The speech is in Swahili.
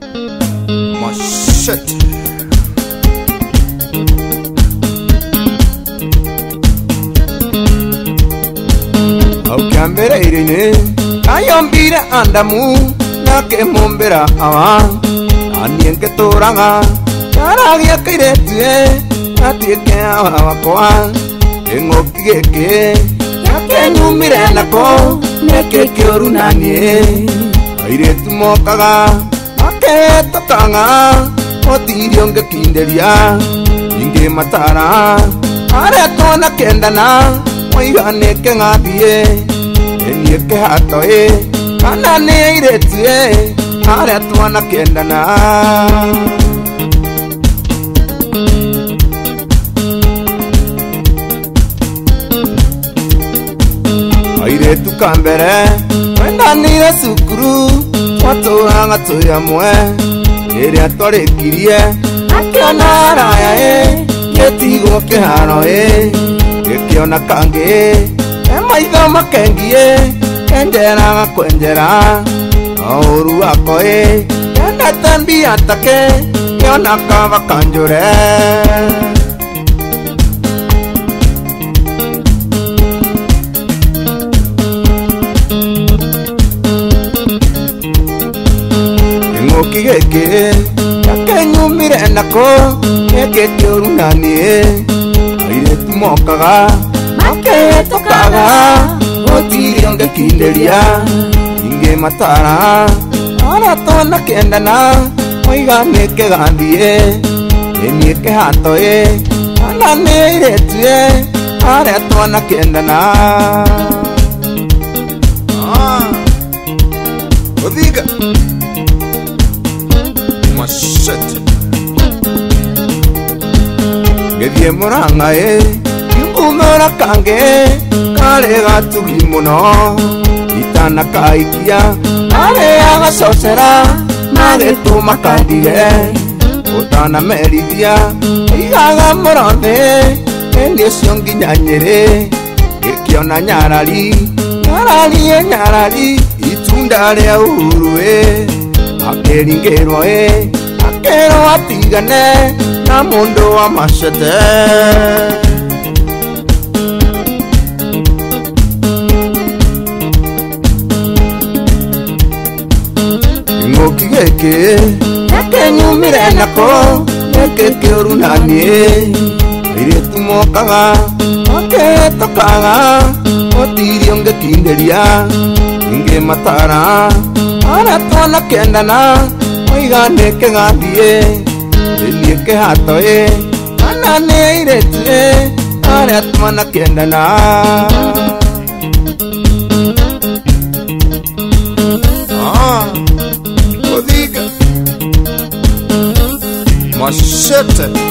Machete. Aukambera irene ayombire andamu nake mombera awa anienke toranga karagia kiretue atieke awakwa engoki geke nake nyumire nako neke kioru nanie airetu mokaga aketokanga otirio ngekinderia inge matara aretona kendana oigane ke ngabie enie ke hatoe kana ne iretue aretona kendana airetu kambere wendanire sukuru waturanga tuyamwe ere atorekirie akiona araya yetigo kiharo ekiona kangi emaitho makengie kenjeraga kwenjera auru wako endete mbia take kiona kava kanjure engoki geke akenyumire nako eke kioru nanie airetu mokaga aketokaga otirio ngekinderia inge matara aratona kendana oigane ke gandie enie ke hatoe kana ne iretue aratona kendana Odiga Machete Gedie moranga Yumura kange Kare gatugi muno Itana kaikia Kare aga sosera Mage tumakandige Otana meridia Igaga morone Enie siongi nyanyere Ekiona nyarari Nyarari nyarari Itunda rea urue Akeringerwa akero atigane na mundo wa machete Ngoki geke akenyumire nako eke kioru nanie airetu mokaga aketokaga otirio ngekinderia inge matara aratona kendana oigane ke ngabie enie ke hatoe kana ne iretue aratona kendana Odiga Machete